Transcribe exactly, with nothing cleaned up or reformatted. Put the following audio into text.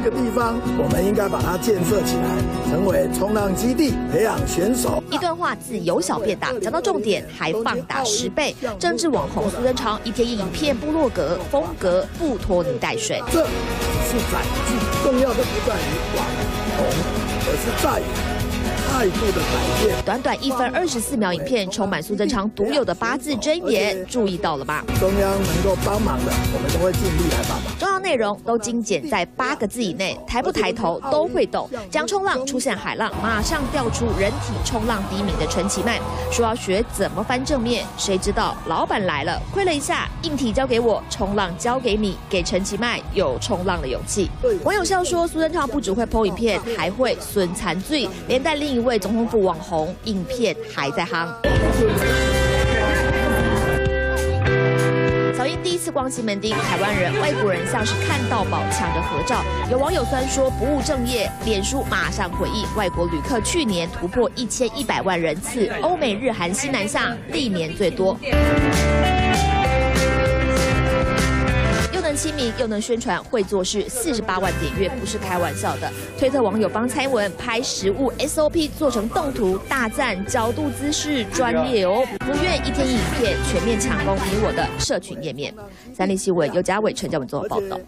个地方，我们应该把它建设起来，成为冲浪基地，培养选手。 一段话自由小变大，讲到重点还放大十倍。政治网红苏贞昌一天一影片部落格风格不拖泥带水。 这只是载具，重要的不在于网红，而是在于态度的改变。 短短一分二十四秒影片，充满苏贞昌独有的八字真言，注意到了吗？ 中央能够帮忙的，我们都会尽力来帮忙。 重要内容都精简在八个字以内，抬不抬头都会动。将冲浪出现海浪，马上调出人体冲浪第一名的陈其迈，说要学怎么翻正面，谁知道老板来了，亏了一下，硬体交给我，冲浪交给你，给陈其迈有冲浪的勇气。网友笑说，苏贞昌不只会 po 影片，还会损残罪，连带另一位总统府网红影片还在夯。小英第一次逛西门町，台湾人、外国人像是看到宝抢着合照。有网友酸说不务正业，脸书马上回应，外国旅客去年突破一千一百万人次，欧美日韩西南向历年最多。又能亲民又能宣传，会做事，四十八万点阅不是开玩笑的。推特网友帮蔡英文拍实物 S O P 做成动图，大赞角度姿势专业哦，不愿一天一影片全面抢攻你我的社群页面。三立新闻由嘉伟、陈嘉文做报道。